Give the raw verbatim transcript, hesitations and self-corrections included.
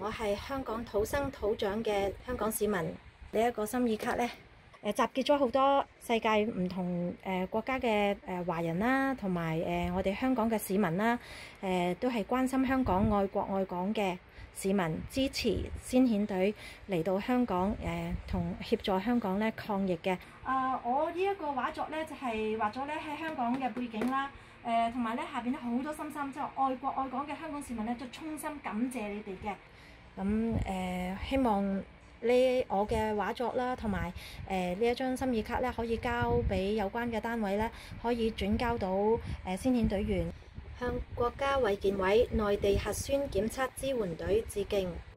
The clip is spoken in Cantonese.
我係香港土生土長嘅香港市民。呢一個心意卡呢，誒集結咗好多世界唔同誒國家嘅誒華人啦，同埋誒我哋香港嘅市民啦，誒都係關心香港、愛國愛港嘅市民，支持先遣隊嚟到香港誒同協助香港咧抗疫嘅。啊，我呢一個畫作咧就係畫咗咧喺香港嘅背景啦，誒同埋咧下邊咧好多心心，即係愛國愛港嘅香港市民咧，就衷心感謝你哋嘅。咁誒希望呢我嘅畫作啦，同埋誒呢一張心意卡咧，可以交俾有關嘅單位咧，可以轉交到誒先遣隊員，向國家衛健委內地核酸檢測支援隊致敬。